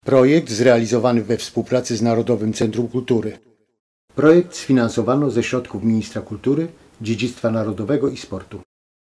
Projekt zrealizowany we współpracy z Narodowym Centrum Kultury. Projekt sfinansowano ze środków Ministra Kultury, Dziedzictwa Narodowego i Sportu.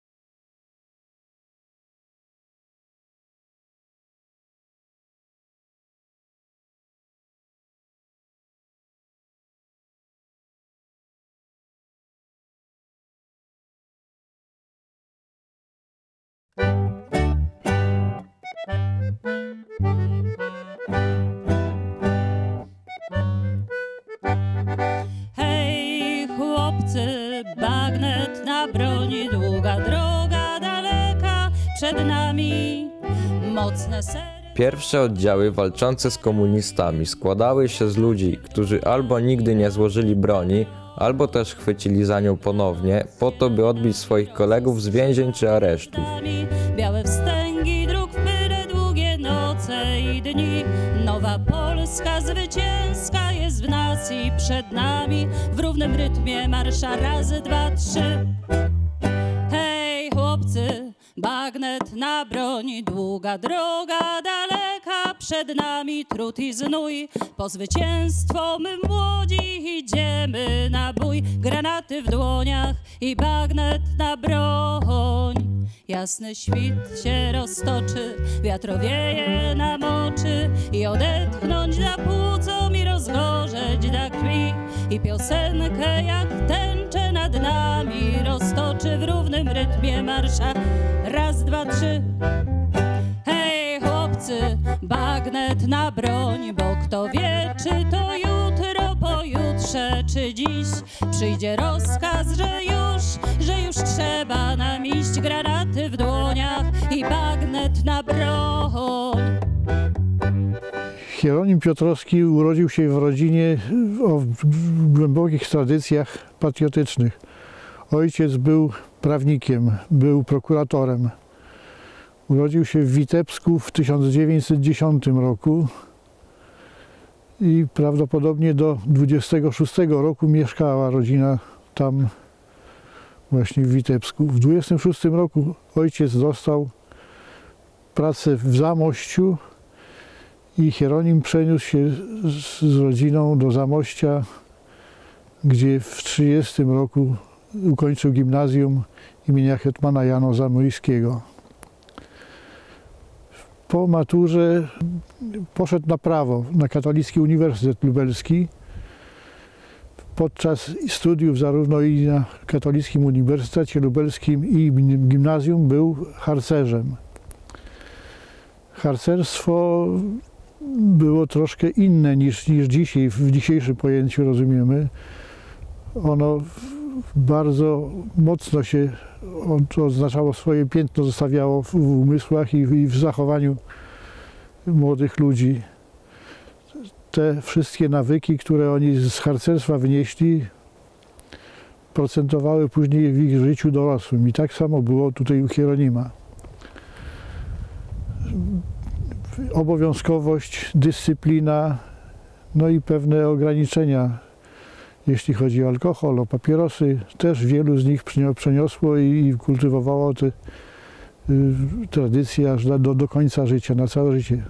Hej chłopcy, bagnet na broni, długa droga daleka przed nami, mocne sery. Pierwsze oddziały walczące z komunistami składały się z ludzi, którzy albo nigdy nie złożyli broni, albo też chwycili za nią ponownie, po to by odbić swoich kolegów z więzień czy aresztów. Białe wstęgi dróg w pyrę, długie noce i dni. Nowa Polska zwycięska jest w nas i przed nami. W równym rytmie marsza razy, dwa, trzy. Hej chłopcy, bagnet na broni, długa droga daleka przed nami, trud i znój. Po zwycięstwo my młodzi idziemy na bój. Granaty w dłoniach i bagnet na broń. Jasny świt się roztoczy, wiatrowieje nam oczy i odetchnąć da płucom i rozgorzeć da krwi. I piosenkę jak tęczę nad nami roztoczy w równym rytmie marsza. Raz, dwa, trzy. Hej chłopcy, bagnet na broń, bo kto wie, czy to jutro, pojutrze, czy dziś przyjdzie rozkaz, że już trzeba nam iść. Granaty w dłoniach i bagnet na broń. Hieronim Piotrowski urodził się w rodzinie o głębokich tradycjach patriotycznych. Ojciec był prawnikiem, był prokuratorem. Urodził się w Witebsku w 1910 roku i prawdopodobnie do 26 roku mieszkała rodzina tam właśnie w Witebsku. W 26 roku ojciec dostał pracę w Zamościu i Hieronim przeniósł się z rodziną do Zamościa, gdzie w 30 roku ukończył gimnazjum imienia hetmana Jana Zamoyskiego. Po maturze poszedł na prawo, na Katolicki Uniwersytet Lubelski. Podczas studiów zarówno i na Katolickim Uniwersytecie Lubelskim i gimnazjum był harcerzem. Harcerstwo było troszkę inne niż dzisiaj, w dzisiejszym pojęciu rozumiemy. Ono bardzo mocno się oznaczało, swoje piętno zostawiało w umysłach i w zachowaniu młodych ludzi. Te wszystkie nawyki, które oni z harcerstwa wynieśli, procentowały później w ich życiu dorosłym. I tak samo było tutaj u Hieronima. Obowiązkowość, dyscyplina, no i pewne ograniczenia, jeśli chodzi o alkohol, o papierosy. Też wielu z nich przeniosło i kultywowało te tradycje aż do końca życia, na całe życie.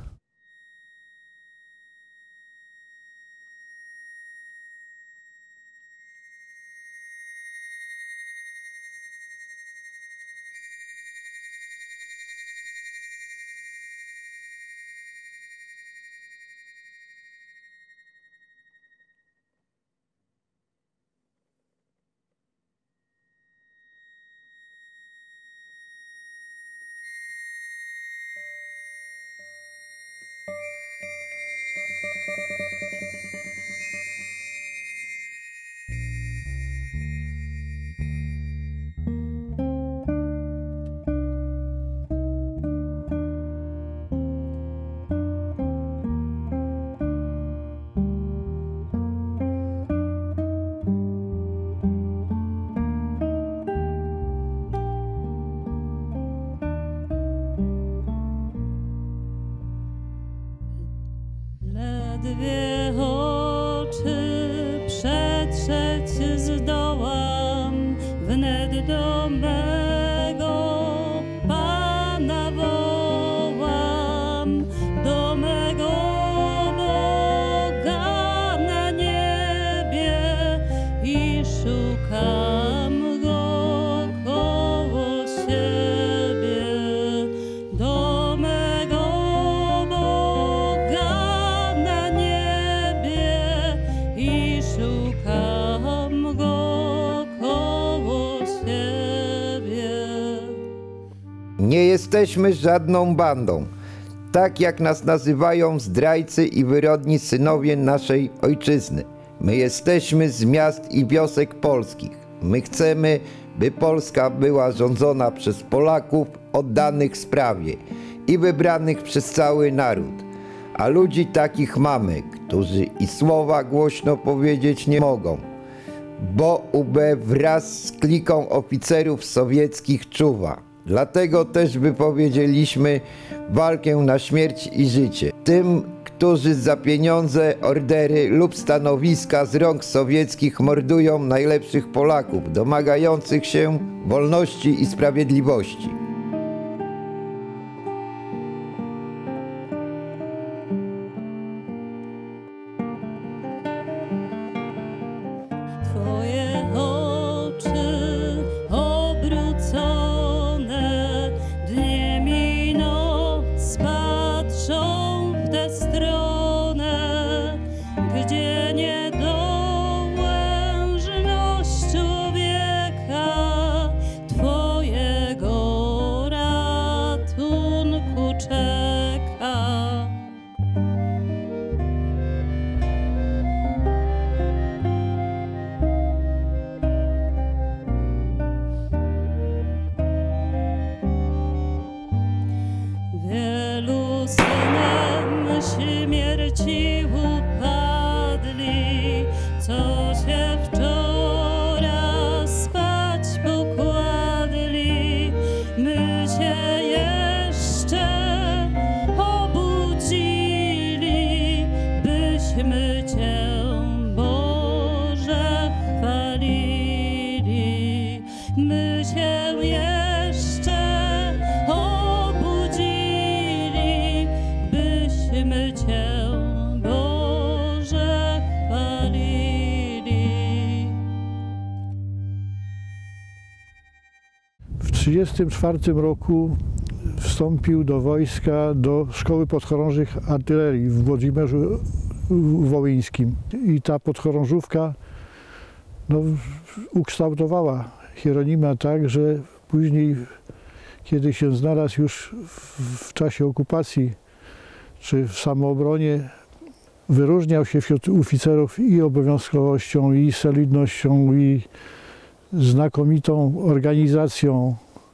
Dwie oczy przetrzeć zdołam, wnet do mego Pana wołam, do mego jesteśmy żadną bandą. Tak jak nas nazywają zdrajcy i wyrodni synowie naszej ojczyzny. My jesteśmy z miast i wiosek polskich. My chcemy, by Polska była rządzona przez Polaków oddanych sprawie i wybranych przez cały naród. A ludzi takich mamy, którzy i słowa głośno powiedzieć nie mogą, bo UB wraz z kliką oficerów sowieckich czuwa. Dlatego też wypowiedzieliśmy walkę na śmierć i życie. Tym, którzy za pieniądze, ordery lub stanowiska z rąk sowieckich mordują najlepszych Polaków, domagających się wolności i sprawiedliwości. Twoje oczy obrócone dniem i noc patrzą w tę stronę, gdzie niedołężność człowieka Twojego ratunku czeka. Wielu synem śmierci upadli, co się wczoraj spać pokładli. My się jeszcze obudzili, byśmy Cię, Boże, chwalili. My się jeszcze obudzili, byśmy Cię, Boże, chwalili. W 1934 roku wstąpił do wojska, do Szkoły Podchorążych Artylerii w Włodzimierzu Wołyńskim. I ta podchorążówka ukształtowała Hieronima tak, że później, kiedy się znalazł już w czasie okupacji czy w samoobronie, wyróżniał się wśród oficerów i obowiązkowością, i solidnością, i znakomitą organizacją.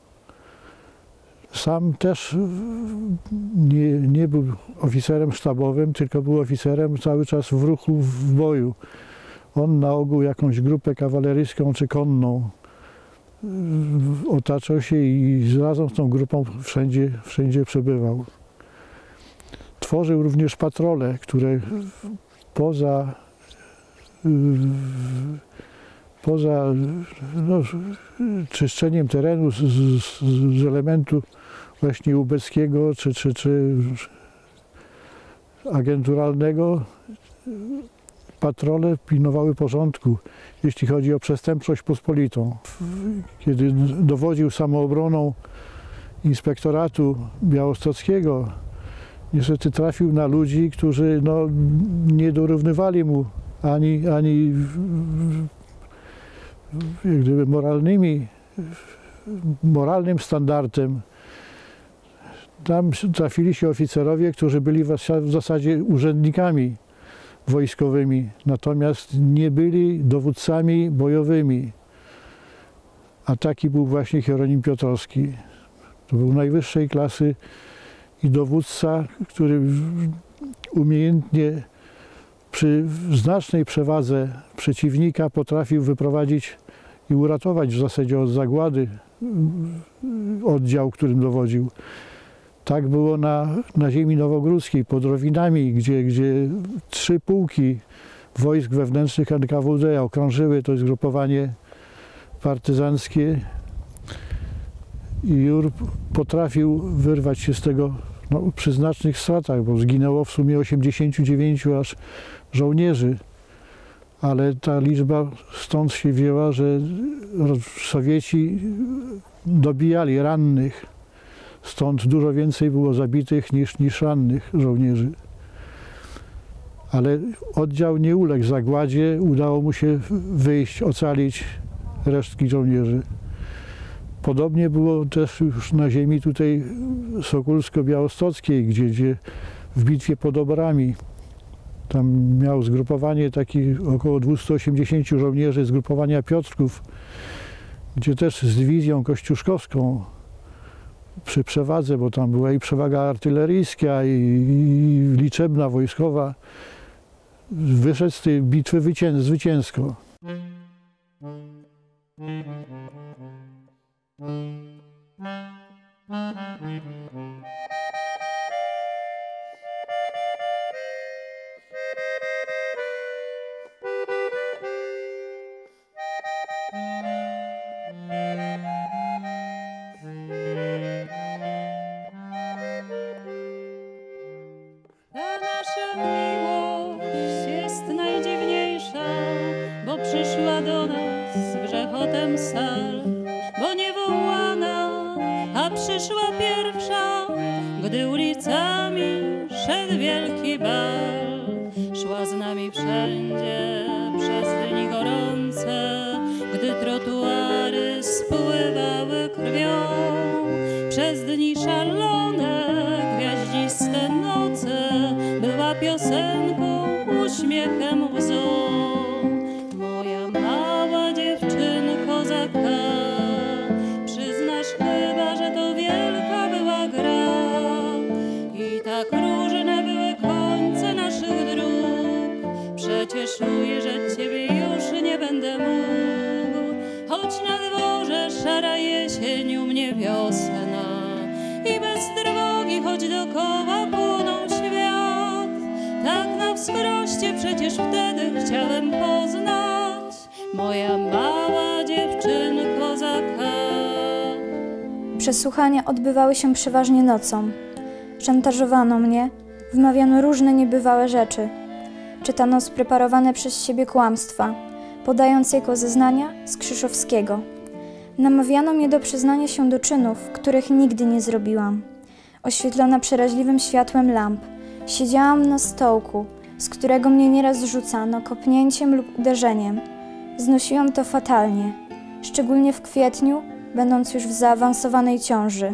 Sam też nie był oficerem sztabowym, tylko był oficerem cały czas w ruchu, w boju. On na ogół jakąś grupę kawaleryjską czy konną otaczał się i razem z tą grupą wszędzie przebywał. Tworzył również patrole, które poza czyszczeniem terenu z elementu właśnie ubeckiego czy agenturalnego, patrole pilnowały porządku, jeśli chodzi o przestępczość pospolitą. Kiedy dowodził samoobroną Inspektoratu Białostockiego, niestety trafił na ludzi, którzy nie dorównywali mu ani jak gdyby moralnym standardem. Tam trafili się oficerowie, którzy byli w zasadzie urzędnikami wojskowymi, natomiast nie byli dowódcami bojowymi. A taki był właśnie Hieronim Piotrowski. To był najwyższej klasy i dowódca, który umiejętnie przy znacznej przewadze przeciwnika potrafił wyprowadzić i uratować w zasadzie od zagłady oddział, którym dowodził. Tak było na ziemi nowogródzkiej, pod Rowinami, gdzie 3 pułki wojsk wewnętrznych NKWD okrążyły to zgrupowanie partyzanckie i Jur potrafił wyrwać się z tego przy znacznych stratach, bo zginęło w sumie 89 aż żołnierzy. Ale ta liczba stąd się wzięła, że Sowieci dobijali rannych. Stąd dużo więcej było zabitych niż rannych żołnierzy. Ale oddział nie uległ zagładzie, udało mu się wyjść, ocalić resztki żołnierzy. Podobnie było też już na ziemi tutaj sokulsko-białostockiej, gdzie w bitwie pod Oborami tam miał zgrupowanie takich około 280 żołnierzy zgrupowania Piotrków, gdzie też z dywizją kościuszkowską przy przewadze, bo tam była i przewaga artyleryjska i liczebna, wojskowa, wyszedł z tej bitwy zwycięsko. Przyszła do nas grzechotem sal, bo niewołana, a przyszła pierwsza, gdy ulicami szedł wielki bal. Szła z nami wszędzie przez dni gorące, gdy trotuary spływały krwią. Przez dni szalone, gwiaździste noce, była piosenką, uśmiechem, łzą. Przyznasz chyba, że to wielka była gra i tak różne były końce naszych dróg. Przecież czuję, że ciebie już nie będę mógł, choć na dworze szara jesień, u mnie wiosna i bez trwogi, choć dokoła płonął świat. Tak na wskroście przecież wtedy chciałem poznać moja mała dziewczynko Zaka. Przesłuchania odbywały się przeważnie nocą. Szantażowano mnie, wmawiano różne niebywałe rzeczy. Czytano spreparowane przez siebie kłamstwa, podając jako zeznania z Krzyszowskiego. Namawiano mnie do przyznania się do czynów, których nigdy nie zrobiłam. Oświetlona przeraźliwym światłem lamp, siedziałam na stołku, z którego mnie nieraz zrzucano kopnięciem lub uderzeniem. Znosiłam to fatalnie, szczególnie w kwietniu, będąc już w zaawansowanej ciąży.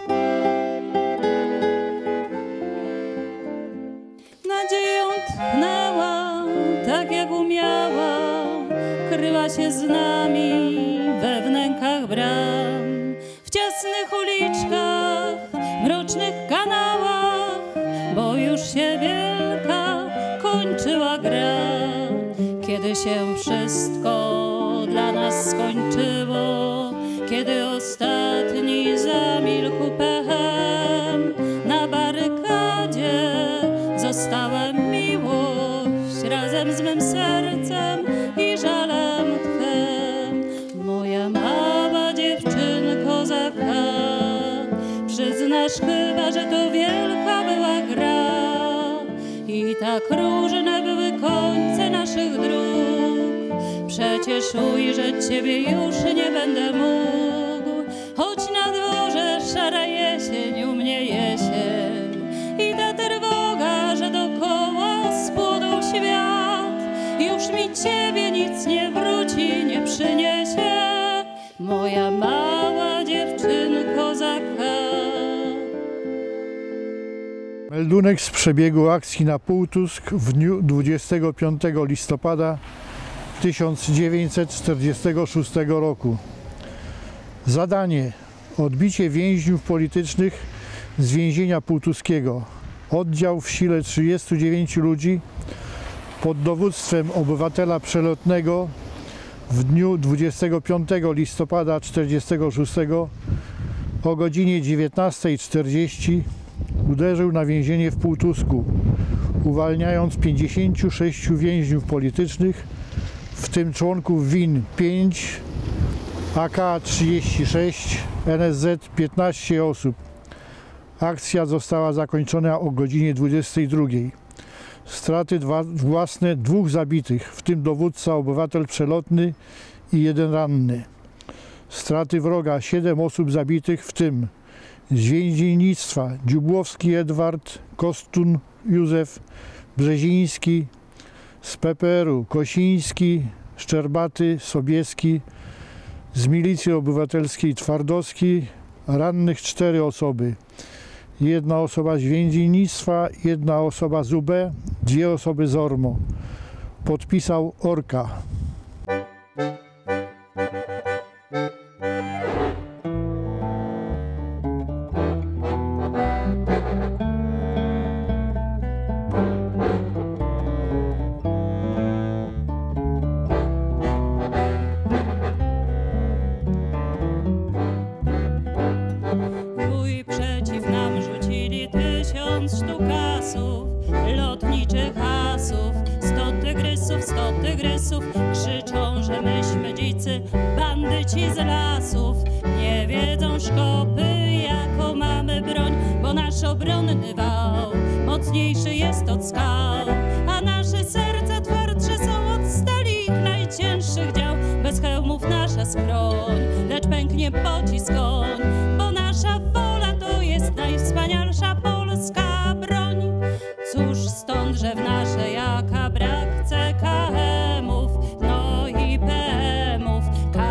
Nadzieją tchnęła, tak jak umiała, kryła się z nami we wnękach bram, w ciasnych uliczkach, mrocznych kanałach, bo już się wielka kończyła gra. Kiedy się wszystko dla nas skończyło, kiedy ostatni zamilkł pechem, na barykadzie zostałem miłość razem z mym sercem i żalem twym. Moja mała dziewczynko Zaka, przyznasz chyba, że to wielka była gra i tak różne były końce naszych dróg. Przecież ujrzeć ciebie już nie będę mógł, choć na dworze szara jesień, u mnie jesień i ta trwoga, że dokoła spłonął świat. Już mi ciebie nic nie wróci, nie przyniesie, moja mała dziewczynko Zaka. Meldunek z przebiegu akcji na Półtusk w dniu 25 listopada 1946 roku. Zadanie: odbicie więźniów politycznych z więzienia półtuskiego. Oddział w sile 39 ludzi pod dowództwem obywatela przelotnego w dniu 25 listopada 1946 o godzinie 19:40 uderzył na więzienie w Półtusku, uwalniając 56 więźniów politycznych, w tym członków WIN 5, AK 36, NSZ 15 osób. Akcja została zakończona o godzinie 22. Straty własne 2 zabitych, w tym dowódca, obywatel przelotny i 1 ranny. Straty wroga 7 osób zabitych, w tym z więziennictwa Dziubłowski Edward, Kostun Józef, Brzeziński, z PPR-u Kosiński, Szczerbaty, Sobieski, Z milicji obywatelskiej Twardowski rannych 4 osoby. 1 osoba z więziennictwa, 1 osoba z UB, 2 osoby z ORMO. Podpisał Orka. Przeciw nam rzucili 1000 sztuk asów, lotniczych asów. 100 tygrysów, krzyczą, że myśmy dzicy, bandyci z lasów. Nie wiedzą szkopy, jaką mamy broń, bo nasz obronny wał mocniejszy jest od skał. A nasze serca twardsze są od stali ich najcięższych dział. Bez hełmów nasza skroń, lecz pęknie pocisk koń, bo nasza wola to jest najwspanialsza polska broń. Cóż stąd, że w naszej AK brak CKM-ów, no i PM-ów,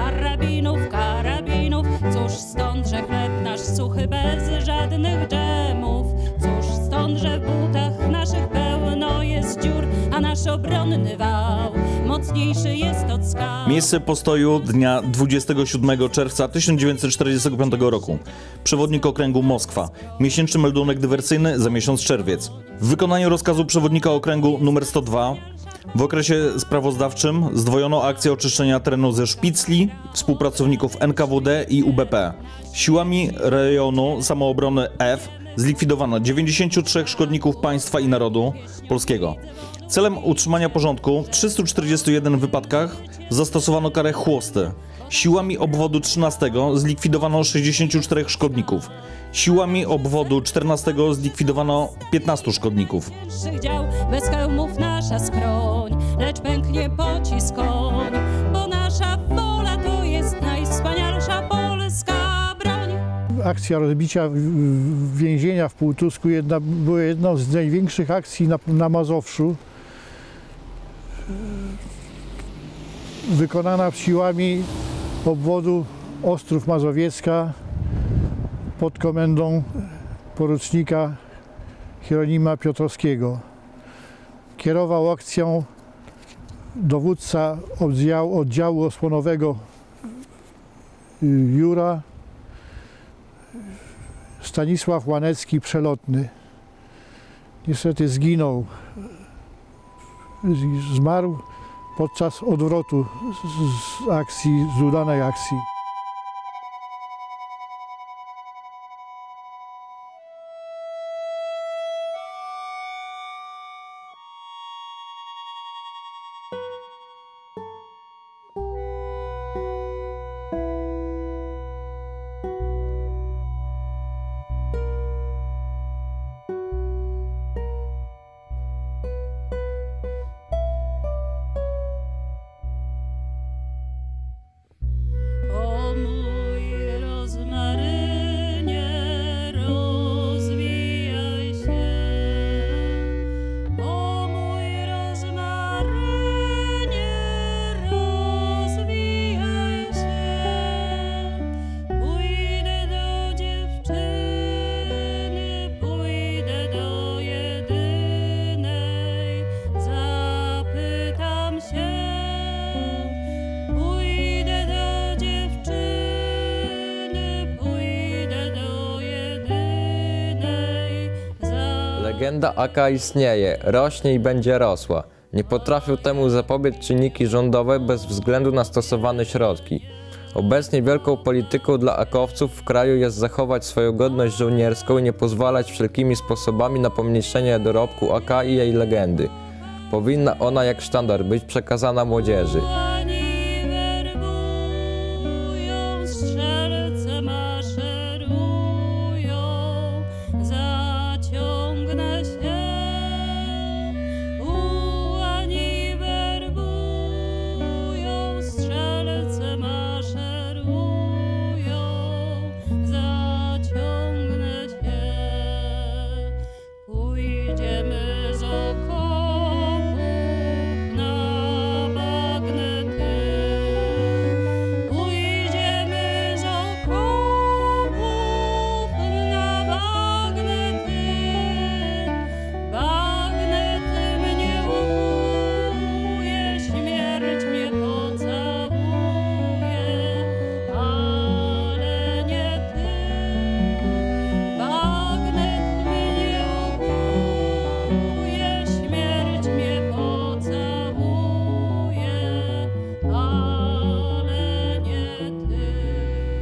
karabinów. Cóż stąd, że chleb nasz suchy bez żadnych dżemów. Cóż stąd, że w butach naszych pełno jest dziur, a nasz obronny wał mocniejszy jest od skał. Miejsce postoju dnia 27 czerwca 1945 roku. Przewodnik okręgu Moskwa. Miesięczny meldunek dywersyjny za miesiąc czerwiec. W wykonaniu rozkazu przewodnika okręgu nr 102 w okresie sprawozdawczym zdwojono akcję oczyszczenia terenu ze szpicli współpracowników NKWD i UBP. Siłami rejonu samoobrony F zlikwidowano 93 szkodników państwa i narodu polskiego. Celem utrzymania porządku w 341 wypadkach zastosowano karę chłosty. Siłami obwodu 13 zlikwidowano 64 szkodników. Siłami obwodu 14 zlikwidowano 15 szkodników. Dział, bez hełmów nasza skroń, lecz pęknie pocisk koń, bo nasza wola to jest najwspanialsza polska broń. Akcja rozbicia więzienia w Półtusku była jedną z największych akcji na Mazowszu. Wykonana siłami obwodu Ostrów Mazowiecka pod komendą porucznika Hieronima Piotrowskiego. Kierował akcją dowódca oddziału osłonowego Jura Stanisław Łanecki Przelotny. Niestety zginął. Zmarł podczas odwrotu z udanej akcji. Legenda AK istnieje, rośnie i będzie rosła. Nie potrafią temu zapobiec czynniki rządowe bez względu na stosowane środki. Obecnie wielką polityką dla AK-owców w kraju jest zachować swoją godność żołnierską i nie pozwalać wszelkimi sposobami na pomniejszenie dorobku AK i jej legendy. Powinna ona jak sztandar być przekazana młodzieży. Pójdziemy z okopów na bagny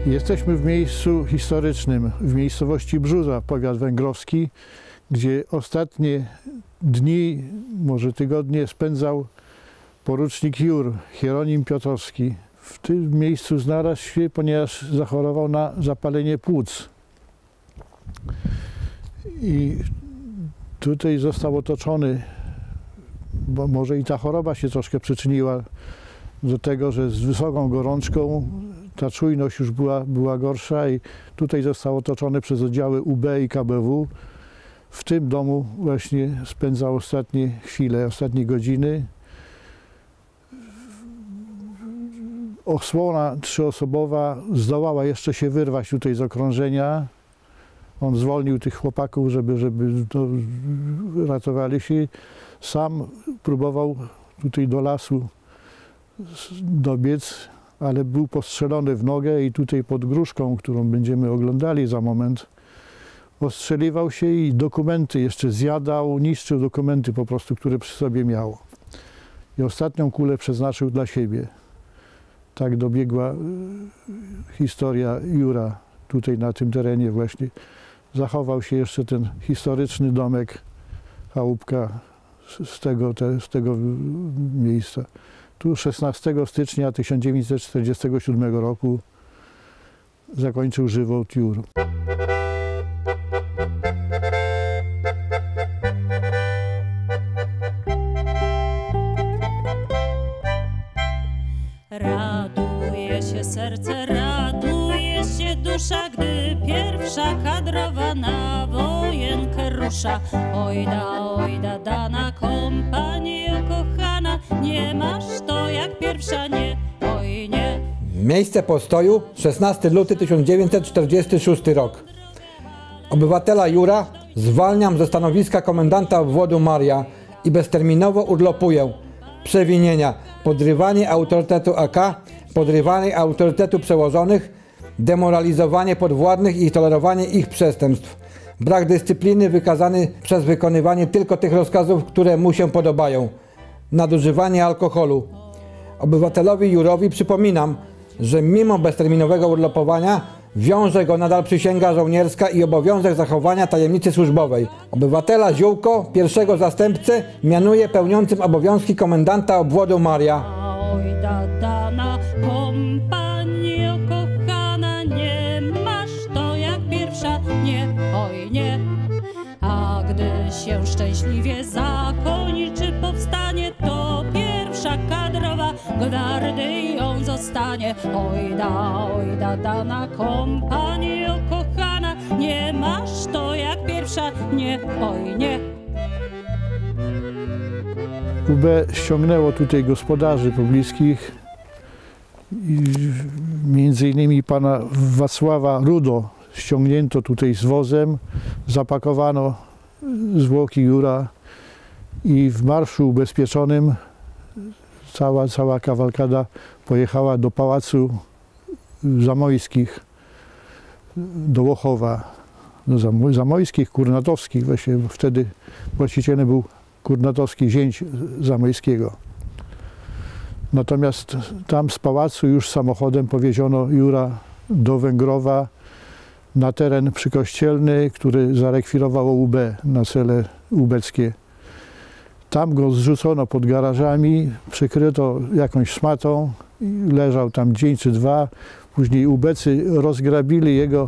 Jesteśmy w miejscu historycznym, w miejscowości Brzuza, powiat węgrowski, gdzie ostatnie dni, może tygodnie spędzał porucznik Jur, Hieronim Piotrowski. W tym miejscu znalazł się, ponieważ zachorował na zapalenie płuc. I tutaj został otoczony, bo może i ta choroba się troszkę przyczyniła do tego, że z wysoką gorączką ta czujność już była gorsza i tutaj został otoczony przez oddziały UB i KBW. W tym domu właśnie spędzał ostatnie chwile, ostatnie godziny. Osłona trzyosobowa zdołała jeszcze się wyrwać tutaj z okrążenia. On zwolnił tych chłopaków, żeby ratowali się. Sam próbował tutaj do lasu dobiec, ale był postrzelony w nogę i tutaj pod gruszką, którą będziemy oglądali za moment, ostrzeliwał się i dokumenty jeszcze zjadał, niszczył dokumenty po prostu, które przy sobie miał. I ostatnią kulę przeznaczył dla siebie. Tak dobiegła historia Jura tutaj na tym terenie właśnie. Zachował się jeszcze ten historyczny domek, chałupka z tego miejsca. Tu 16 stycznia 1947 roku zakończył żywot Jur. Raduje się serce, raduje się dusza, gdy pierwsza kadrowa na wojenkę rusza. Ojda, dana kompanio kochana, nie masz to jak pierwsza, nie, oj nie. Miejsce postoju 16 luty 1946 rok. Obywatela Jura zwalniam ze stanowiska komendanta obwodu Maria i bezterminowo urlopuję. Przewinienia: podrywanie autorytetu AK, podrywanie autorytetu przełożonych, demoralizowanie podwładnych i tolerowanie ich przestępstw. Brak dyscypliny wykazany przez wykonywanie tylko tych rozkazów, które mu się podobają. Nadużywanie alkoholu. Obywatelowi Jurowi przypominam, że mimo bezterminowego urlopowania wiąże go nadal przysięga żołnierska i obowiązek zachowania tajemnicy służbowej. Obywatela Ziółko, pierwszego zastępcę, mianuje pełniącym obowiązki komendanta obwodu Maria. Ojda, dana kompanio kochana, nie masz to jak pierwsza, nie, oj nie. A gdy się szczęśliwie zakończy powstanie, to pierwsza kadrowa gwardyją zostanie. Ojda, dana kompanio kochana, nie masz to jak pierwsza, nie, oj nie. UB ściągnęło tutaj gospodarzy pobliskich, między innymi pana Wacława Rudo ściągnięto tutaj z wozem, zapakowano zwłoki Jura i w marszu ubezpieczonym cała kawalkada pojechała do Pałacu Zamojskich, do Łochowa, do Zamojskich, Kurnatowskich, właśnie wtedy właścicielem był Kurnatowski, zięć Zamojskiego. Natomiast tam z pałacu już samochodem powieziono Jura do Węgrowa na teren przykościelny, który zarekwirowało UB na cele ubeckie. Tam go zrzucono pod garażami, przykryto jakąś szmatą, leżał tam dzień czy dwa. Później ubecy rozgrabili jego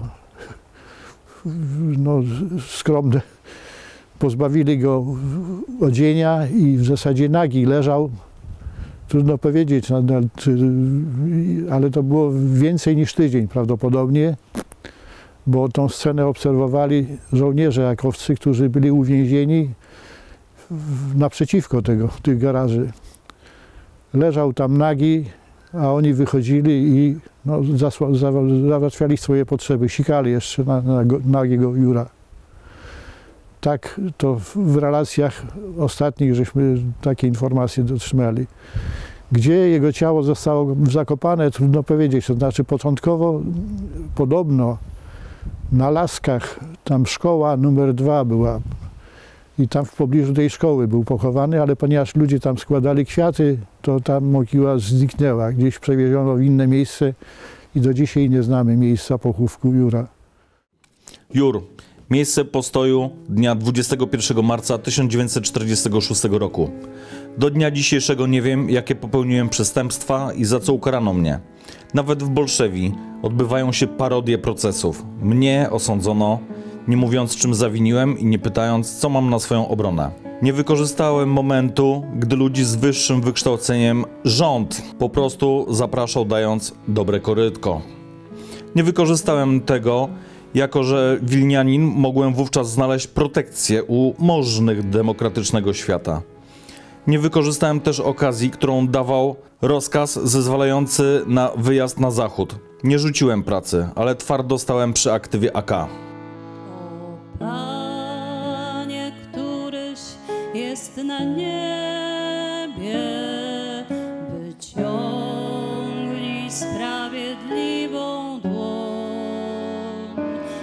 skromne, pozbawili go odzienia i w zasadzie nagi leżał. Trudno powiedzieć, ale to było więcej niż tydzień prawdopodobnie, bo tą scenę obserwowali żołnierze jakowscy, którzy byli uwięzieni naprzeciwko tych garaży. Leżał tam nagi, a oni wychodzili i załatwiali swoje potrzeby, sikali jeszcze na nagiego Jura. Tak to w relacjach ostatnich żeśmy takie informacje dotrzymali. Gdzie jego ciało zostało zakopane, trudno powiedzieć. To znaczy początkowo podobno na Laskach, tam szkoła numer 2 była i tam w pobliżu tej szkoły był pochowany, ale ponieważ ludzie tam składali kwiaty, to tam mogiła zniknęła. Gdzieś przewieziono w inne miejsce i do dzisiaj nie znamy miejsca pochówku Jura. Jur. Miejsce postoju dnia 21 marca 1946 roku. Do dnia dzisiejszego nie wiem, jakie popełniłem przestępstwa i za co ukarano mnie. Nawet w Bolszewii odbywają się parodie procesów. Mnie osądzono, nie mówiąc czym zawiniłem i nie pytając, co mam na swoją obronę. Nie wykorzystałem momentu, gdy ludzi z wyższym wykształceniem rząd po prostu zapraszał, dając dobre korytko. Nie wykorzystałem tego, jako że wilnianin mogłem wówczas znaleźć protekcję u możnych demokratycznego świata. Nie wykorzystałem też okazji, którą dawał rozkaz zezwalający na wyjazd na zachód. Nie rzuciłem pracy, ale twardo stałem przy aktywie AK. O Panie, któryś jest na niebie, wyciągnij sprawiedliwą dłoń.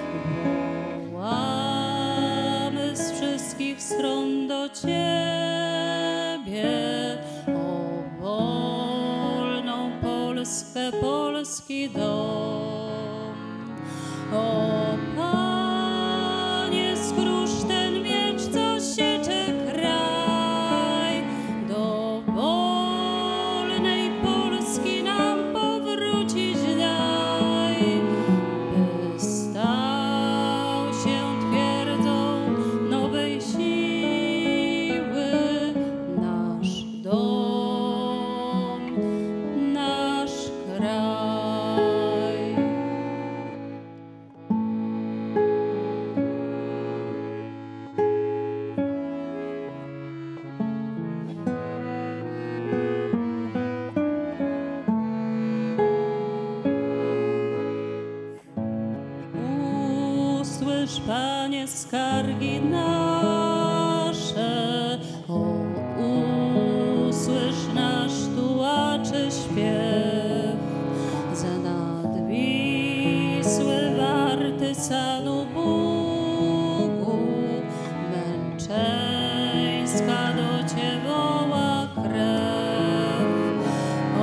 Wołamy z wszystkich stron do Ciebie, o wolną Polskę, polski dom. O Panie, skrusz ten miecz, co siecze kraj, do wolnej Polski nam powrócić daj, by stał się twierdzą nowej siły nasz dom, nasz kraj. Usłysz, Panie, skargi nasze, usłysz nasz tułaczy śpiew. Za nad Wisły warty sanu Bógu, męczeńska do Cię woła krew. O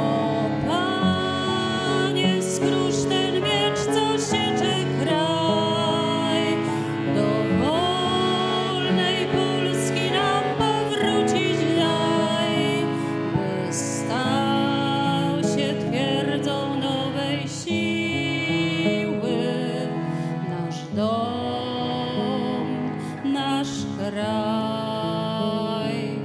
Panie, skrusz ten miecz, co siecze kraj, do wolnej Polski nam powrócić daj, by stał się twierdzą nowej siły nasz dom, nasz kraj.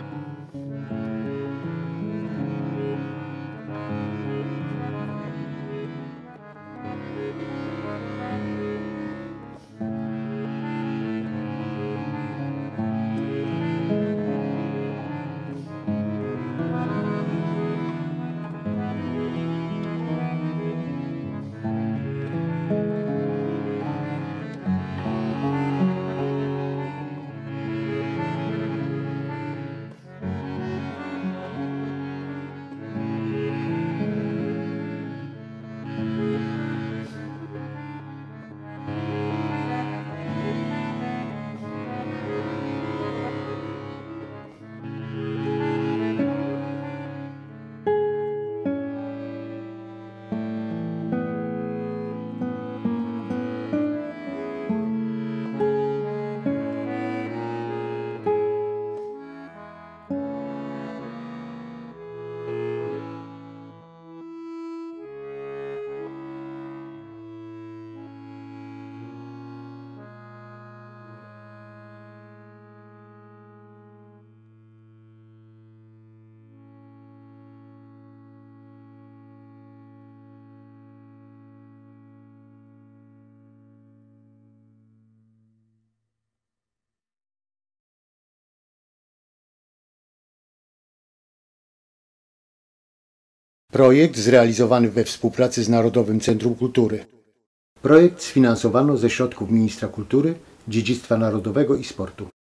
Projekt zrealizowany we współpracy z Narodowym Centrum Kultury. Projekt sfinansowano ze środków Ministra Kultury, Dziedzictwa Narodowego i Sportu.